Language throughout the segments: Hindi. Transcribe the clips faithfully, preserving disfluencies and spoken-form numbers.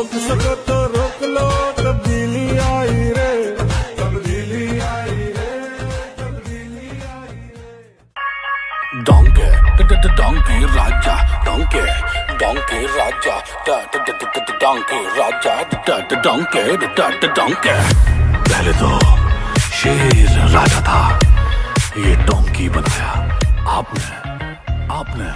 रोक सको तो रोक लो, तब्दीली आई रे, तब्दीली आई रे, तब्दीली आई रे। डोंके डोंकी राजा, डोंके डोंकी राजा, डोंकी राजा, डोंके डोंके। पहले तो शेर राजा था, ये डोंकी बनाया आपने, आपने।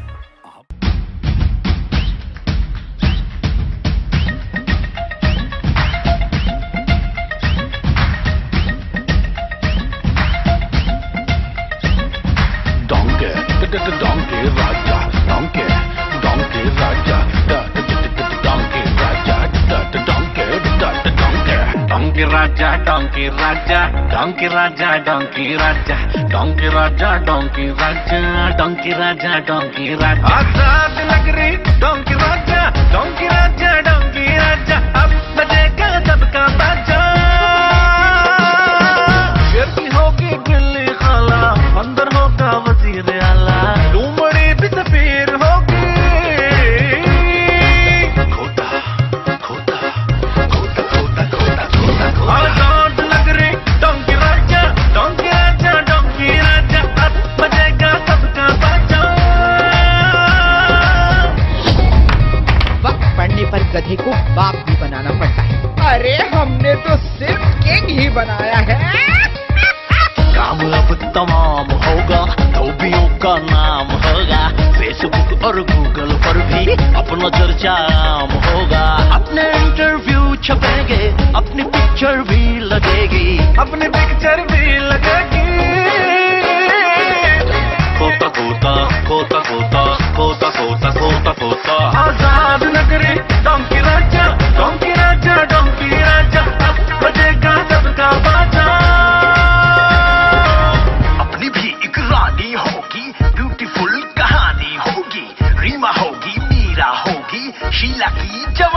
Donkey Raja, Donkey, Donkey Raja, Donkey Raja, Donkey, Donkey. Donkey Raja, Donkey Raja, Donkey Raja, Donkey Raja, Donkey Raja, Donkey Raja, Donkey Raja, Donkey Raja. आजाद नगरी Donkey Raja, Donkey Raja, Donkey Raja, अब बजेगा सबका बाजा। शेर की होगी गिल्ली खाला, अंदर होगा वजीर आला, डूमड़ी भी सफीर होगी। खोता खोता खोता खोता खोता खोता आजाद नगरी डोंकी राजा, डोंकी राजा, डोंकी राजा, अब बजेगा सबका बाजा। वक्त पड़ने पर गधे को बाप भी बनाना पड़ता है। अरे हमने तो सिर्फ किंग ही बनाया है। काम अब तमाम होगा, धोबियों का नाम होगा, फेसबुक और गूगल पर भी अपना चर्चा आम होगा। अपने इंटरव्यू छपेंगे, अपनी पिक्चर भी लगेगी, अपनी पिक्चर भी लगेगी। खोता खोता खोता खोता खोता खोता खोता खोता आजाद नगरी डोंकी राजा, डोंकी राजा, डोंकी राजा, अब बजेगा सबका बाजा। ब्यूटीफुल कहानी होगी, रीमा होगी, मीरा होगी, शीला की जवानी